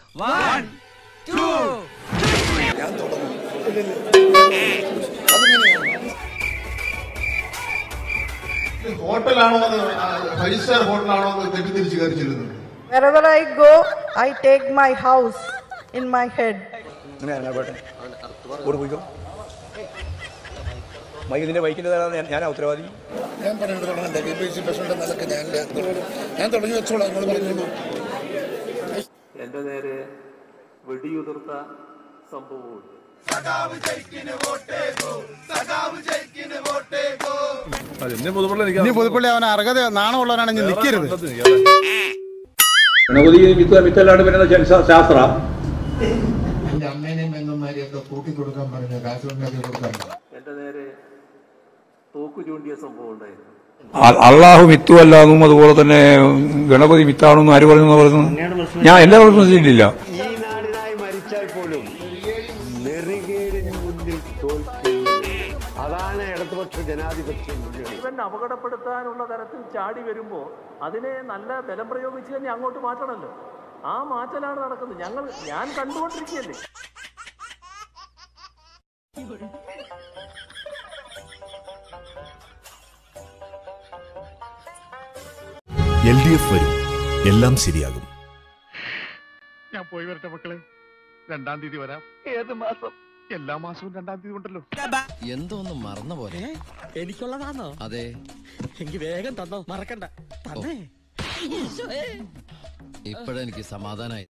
1, 2. Wherever I go, I take my house in my head. ഇതിന്റെ ബൈക്കിന്റെ ഞാനാ ഉത്തരവാദി. ഞാൻ തുടങ്ങി വെച്ചോളാം. നിങ്ങൾ പറഞ്ഞോളൂ. എന്റെ നേരെ വെടിയുതിർത്ത സംഭവമുണ്ട്. പുതുപ്പള്ളി അവന് അർഹത നാണമുള്ളവനാണെങ്കിൽ നിൽക്കരുത്. ഗണപതി മിത്തല്ലാണ്ട് വരുന്ന ശാസ്ത്ര എന്റെ അമ്മേനെയും പെങ്ങന്മാരെയും ഒക്കെ കൂട്ടിക്കൊടുക്കാൻ പറഞ്ഞ കാശുണ്ടാക്കി കൊടുക്കാൻ. എന്റെ നേരെ തോക്കു ചൂണ്ടിയ സംഭവം ഉണ്ടായിരുന്നു. അള്ളാഹു മിത്തു അല്ലാന്നും അതുപോലെ തന്നെ ഗണപതി മിത്താണെന്നും ആര് പറഞ്ഞു പറയുന്നു? ഞാൻ എല്ലാ പ്രശ്നത്തിലില്ല. ഈ നാടിനായി മരിച്ചാൽ പോലും നെറികേടിന് മുന്നിൽ തോൽക്കില്ല. അതാണ് ഇടതുപക്ഷ ജനാധിപത്യം. ഇവൻ അപകടപ്പെടുത്താനുള്ള തരത്തിൽ ചാടി വരുമ്പോൾ അതിനെ നല്ല ബലം പ്രയോഗിച്ച് തന്നെ അങ്ങോട്ട് മാറ്റണമല്ലോ. ആ മാറ്റലാണ് നടക്കുന്നത്. ഞാൻ കണ്ടുകൊണ്ടിരിക്കുകയല്ലേ. LDF വരും, എല്ലാം ശരിയാകും. ഞാൻ പോയി വരട്ടെ മക്കളെ. 2-ാം തീയതി വരാം. ഏത് മാസം? എല്ലാ മാസവും 2-ാം തീയതി ഉണ്ടല്ലോ. എന്തോന്നും മറന്ന പോലെ. എനിക്കുള്ളതാണോ? അതെ. എനിക്ക് വേഗം തന്നോ, മറക്കണ്ട. ഇപ്പോഴെനിക്ക് സമാധാനായി.